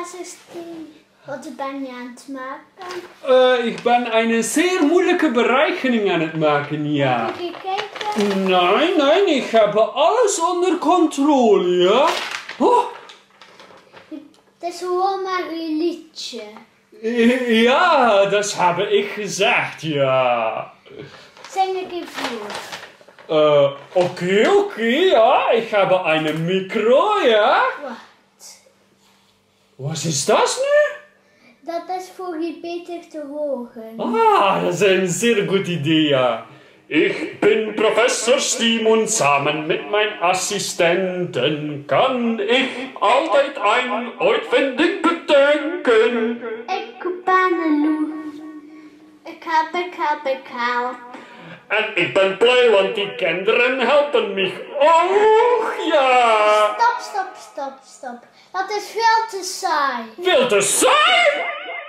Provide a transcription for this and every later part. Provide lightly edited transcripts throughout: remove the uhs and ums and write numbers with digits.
Was ist die? Wat ben je aan het maken? Ich bin eine sehr moeilijke berekening aan het maken, ja. Heb je gekeken? Nein, ich habe alles unter Kontrolle, ja. Oh, Het is gewoon maar een liedje. ja, das habe ich gesagt, ja. Zing ik even voor. Okay, ja. Ich habe eine Mikro, ja. Wat? Was ist das nu? Dat is voor je beter te horen. Ah, das ist ein sehr gutes Idee, ja. Ich bin Professor Steam und zusammen mit meinen Assistenten kann ich altijd ein uitvinding bedenken. Ik ben een loer. Ik help. En ik ben blij, want die kinderen helpen mich ook, ja. Stop. Dat is veel te saai. Veel te saai?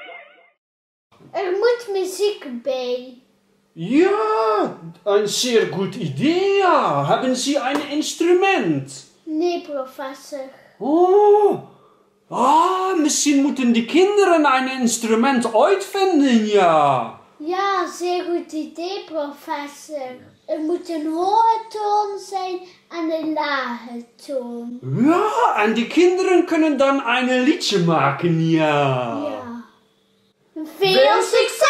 Er moet muziek bij. Ja, ein sehr gut Idee, ja. Haben Sie ein Instrument? Nee, professor. Oh, misschien moeten die kinderen een instrument uitvinden, ja. Ja, zeer goed idee, professor. Er moet een hoge toon zijn en een lage toon. Ja, en die kinderen kunnen dan een liedje maken, ja. Ja. Veel succes!